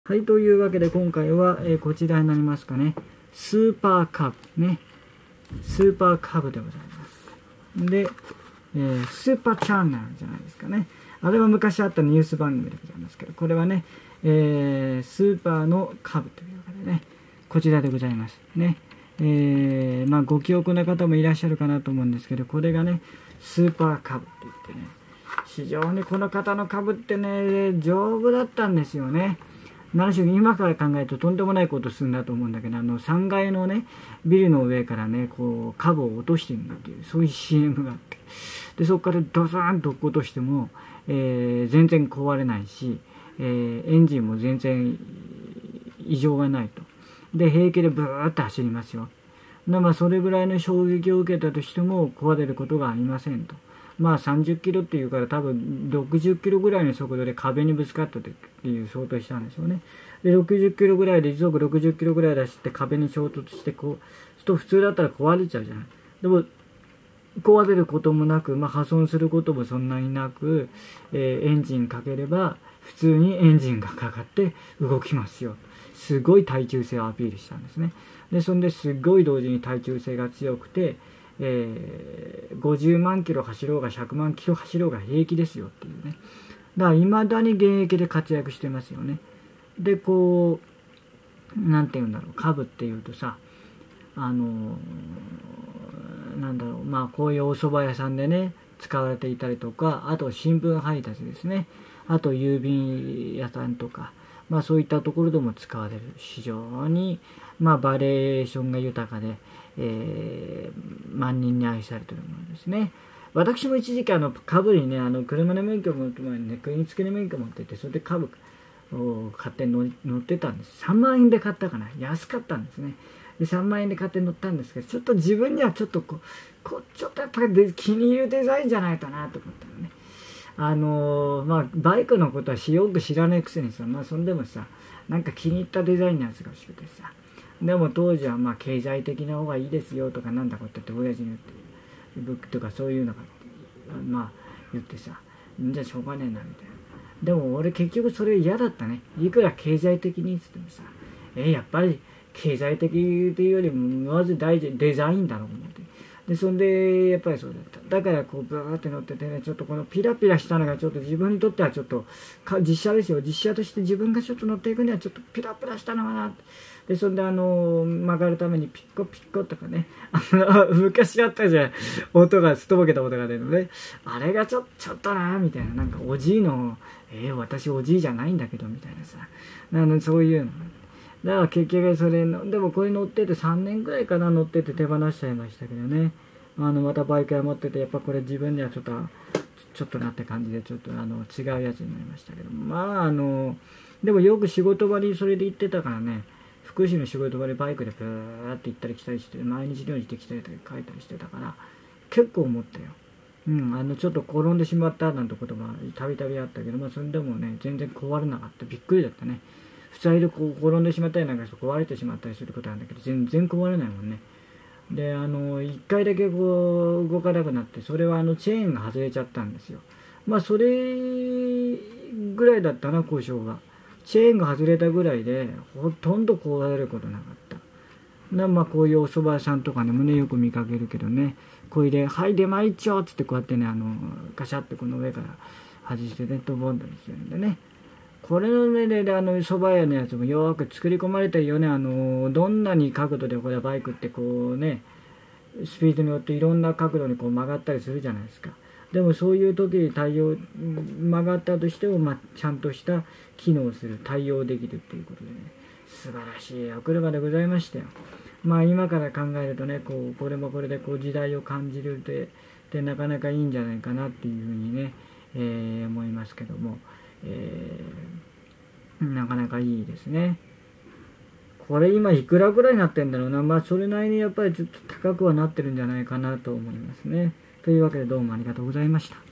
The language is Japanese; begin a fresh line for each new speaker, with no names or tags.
はい、というわけで今回は、こちらになりますかね。スーパーカブね。スーパーカブでございます。で、スーパーチャンネルじゃないですかね。あれは昔あったニュース番組でございますけど、これはね、スーパーのカブというわけでね、こちらでございます。ね。ご記憶の方もいらっしゃるかなと思うんですけど、これがね、スーパーカブって言ってね、非常にこの方の株ってね、丈夫だったんですよね。何しろ今から考えるととんでもないことするんだと思うんだけど、3階のね、ビルの上からね、こう、株を落としてみるっていう、そういう CM があって、で、そこからドサーンと落っことしても、全然壊れないし、エンジンも全然異常がないと。で、平気でブーッと走りますよ。それぐらいの衝撃を受けたとしても壊れることがありませんと。30キロっていうから多分60キロぐらいの速度で壁にぶつかったっていう想定したんでしょうね。で、60キロぐらいで時速60キロぐらい出して壁に衝突して普通だったら壊れちゃうじゃない。でも壊れることもなく、破損することもそんなになく、エンジンかければ普通にエンジンがかかって動きますよ。すごい耐久性をアピールしたんですね。で、そんですごい同時に耐久性が強くて、50万キロ走ろうが100万キロ走ろうが平気ですよっていうね。だから未だに現役で活躍してますよね。で、こう、なんて言うんだろう、株っていうとさ、こういうお蕎麦屋さんでね、使われていたりとか、あと新聞配達ですね。あと郵便屋さんとか、そういったところでも使われる。非常に、バリエーションが豊かで、万人に愛されているものですね。私も一時期株にね、車の免許を持って前にね、国付けの免許を持ってて、それで株を買って乗ってたんです。3万円で買ったかな。安かったんですね。で、3万円で買って乗ったんですけど、ちょっと自分にはちょっとちょっとやっぱり気に入るデザインじゃないかなと思ったのね。バイクのことはよく知らないくせにさ、そんでもさ、なんか気に入ったデザインのやつが欲しくてさ、でも当時は経済的な方がいいですよとかなんだことって親父に言って、ブックとかそういうのが、言ってさ、じゃあしょうがねえなみたいな。でも俺結局それ嫌だったね。いくら経済的にっつってもさ、やっぱり経済的っていうよりもまず大事デザインだろう思って。で、そんで、やっぱりそうだった。だから、ブーって乗っててね、ちょっとこのピラピラしたのがちょっと自分にとってはちょっと、実写ですよ。実写として自分がちょっと乗っていくにはちょっとピラピラしたのかな。で、そんで曲がるためにピッコピッコとかね、昔あったじゃん。音が、すとぼけた音が出るのね。あれがちょっとな、みたいな。なんかおじいの、私おじいじゃないんだけど、みたいなさ。そういうの。だから結局それの、でもこれ乗ってて3年ぐらいかな乗ってて手放しちゃいましたけどね。またバイク屋持ってて、やっぱこれ自分にはちょっとなって感じで、ちょっと違うやつになりましたけども。でもよく仕事場にそれで行ってたからね、福祉の仕事場でバイクでブーって行ったり来たりして、毎日のように来たり帰ったりしてたから、結構思ったよ。ちょっと転んでしまったなんてことがたびたびあったけど、それでもね、全然壊れなかった。びっくりだったね。普通で転んでしまったりなんかして壊れてしまったりすることなんだけど、全然壊れないもんね。で、一回だけ動かなくなって、それはチェーンが外れちゃったんですよ。それぐらいだったな、故障が。チェーンが外れたぐらいで、ほとんど壊れることなかった。こういうお蕎麦屋さんとかでもね、よく見かけるけどね、これで、はい、出前一丁っつってこうやってね、ガシャってこの上から外してね、ドボンドにしてるんでね。これの上で、蕎麦屋のやつもよく作り込まれてるよね。どんなに角度でこれバイクってこうね、スピードによっていろんな角度にこう曲がったりするじゃないですか。でもそういう時に曲がったとしても、ちゃんとした機能する、対応できるっていうことでね、素晴らしいお車でございましたよ。今から考えるとね、これもこれで時代を感じるってなかなかいいんじゃないかなっていうふうにね、思いますけども。なかなかいいですね。これ今いくらぐらいになってんだろうな。それなりにやっぱりちょっと高くはなってるんじゃないかなと思いますね。というわけでどうもありがとうございました。